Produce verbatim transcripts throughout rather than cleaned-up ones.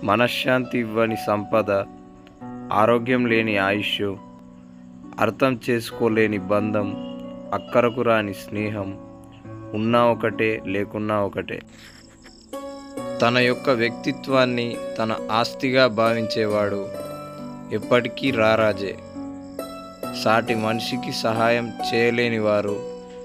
మనశ్శాంతి ఇవ్వని సంపద, ఆరోగ్యం లేని ఆయుష్, అర్థం చేసుకోలేని బంధం, అక్కరకు రాని స్నేహం, ఉన్నా ఒకటే లేకున్నా ఒకటే. తన యొక్క వ్యక్తిత్వాన్ని తన ఆస్తిగా భావించేవాడు ఎప్పటికీ రారాజే. సాటి మనిషికి సహాయం చేయలేని వారు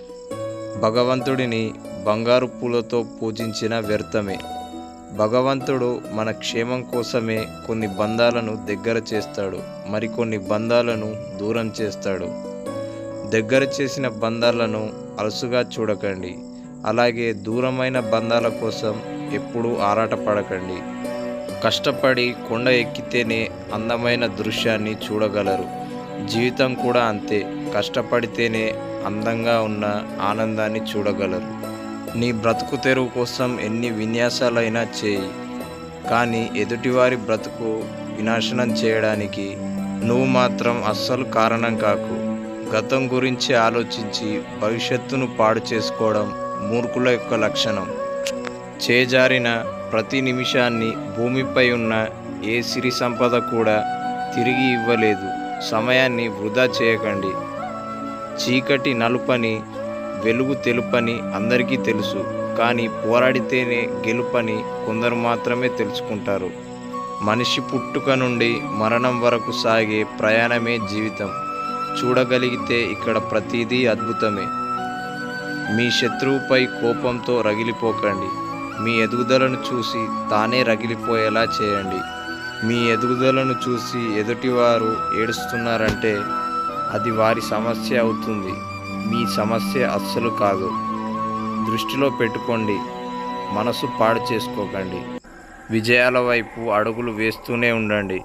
భగవంతుడిని బంగారు పూలతో పూజించిన వ్యర్థమే. భగవంతుడు మన క్షేమం కోసమే కొన్ని బంధాలను దగ్గర చేస్తాడు, మరికొన్ని బంధాలను దూరం చేస్తాడు. దగ్గర చేసిన బంధాలను అలసుగా చూడకండి, అలాగే దూరమైన బంధాల కోసం ఎప్పుడూ ఆరాటపడకండి. కష్టపడి కొండ ఎక్కితేనే అందమైన దృశ్యాన్ని చూడగలరు. జీవితం కూడా అంతే, కష్టపడితేనే అందంగా ఉన్న ఆనందాన్ని చూడగలరు. నీ బ్రతుకు తెరువు కోసం ఎన్ని విన్యాసాలైనా చేయి, కానీ ఎదుటివారి బ్రతుకు వినాశనం చేయడానికి నువ్వు మాత్రం అస్సలు కారణం కాకు. గతం గురించి ఆలోచించి భవిష్యత్తును పాడు చేసుకోవడం మూర్ఖుల యొక్క లక్షణం. చేజారిన ప్రతి నిమిషాన్ని భూమిపై ఉన్న ఏ సిరి సంపద కూడా తిరిగి ఇవ్వలేదు. సమయాన్ని వృధా చేయకండి. చీకటి నలుపని, వెలుగు తెలుపని అందరికీ తెలుసు, కానీ పోరాడితేనే గెలుపని కొందరు మాత్రమే తెలుసుకుంటారు. మనిషి పుట్టుక నుండి మరణం వరకు సాగే ప్రయాణమే జీవితం. చూడగలిగితే ఇక్కడ ప్రతిదీ అద్భుతమే. మీ శత్రువుపై కోపంతో రగిలిపోకండి. మీ ఎదుగుదలను చూసి తానే రగిలిపోయేలా చేయండి. మీ ఎదుగుదలను చూసి ఎదుటివారు ఏడుస్తున్నారంటే అది వారి సమస్య అవుతుంది, మీ సమస్య అస్సలు కాదు. దృష్టిలో పెట్టుకోండి, మనసు పాడు చేసుకోకండి. విజయాల వైపు అడుగులు వేస్తూనే ఉండండి.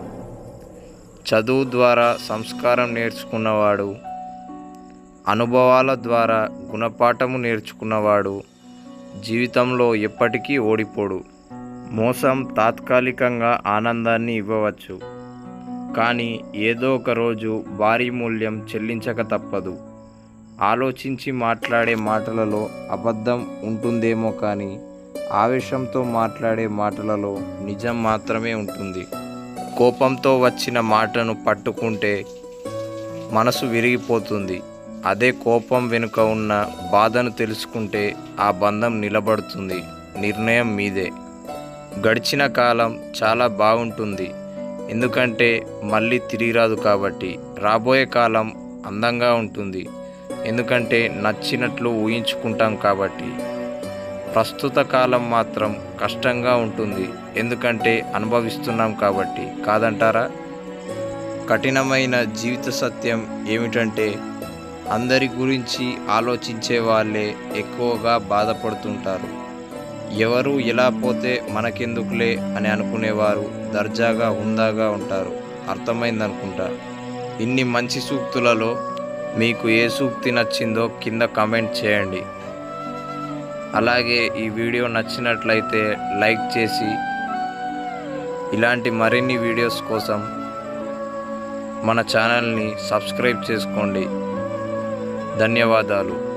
చదువు ద్వారా సంస్కారం నేర్చుకున్నవాడు, అనుభవాల ద్వారా గుణపాఠము నేర్చుకున్నవాడు జీవితంలో ఎప్పటికీ ఓడిపోడు. మోసం తాత్కాలికంగా ఆనందాన్ని ఇవ్వవచ్చు, కానీ ఏదో ఒక రోజు భారీ మూల్యం చెల్లించక తప్పదు. ఆలోచించి మాట్లాడే మాటలలో అబద్ధం ఉంటుందేమో, కానీ ఆవేశంతో మాట్లాడే మాటలలో నిజం మాత్రమే ఉంటుంది. కోపంతో వచ్చిన మాటను పట్టుకుంటే మనసు విరిగిపోతుంది. అదే కోపం వెనుక ఉన్న బాధను తెలుసుకుంటే ఆ బంధం నిలబడుతుంది. నిర్ణయం మీదే. గడిచిన కాలం చాలా బాగుంటుంది, ఎందుకంటే మళ్ళీ తిరిగి రాదు కాబట్టి. రాబోయే కాలం అందంగా ఉంటుంది, ఎందుకంటే నచ్చినట్లు ఊహించుకుంటాం కాబట్టి. ప్రస్తుత కాలం మాత్రం కష్టంగా ఉంటుంది, ఎందుకంటే అనుభవిస్తున్నాం కాబట్టి. కాదంటారా? కఠినమైన జీవిత సత్యం ఏమిటంటే అందరి గురించి ఆలోచించే వాళ్ళే ఎక్కువగా బాధపడుతుంటారు. ఎవరు ఎలా పోతే మనకెందుకులే అని అనుకునేవారు దర్జాగా హుందాగా ఉంటారు. అర్థమైందనుకుంటా. ఇన్ని మంచి సూక్తులలో మీకు ఏ సూక్తి నచ్చిందో కింద కామెంట్ చేయండి. అలాగే ఈ వీడియో నచ్చినట్లయితే లైక్ చేసి ఇలాంటి మరిన్ని వీడియోస్ కోసం మన ఛానల్ని సబ్స్క్రైబ్ చేసుకోండి. ధన్యవాదాలు.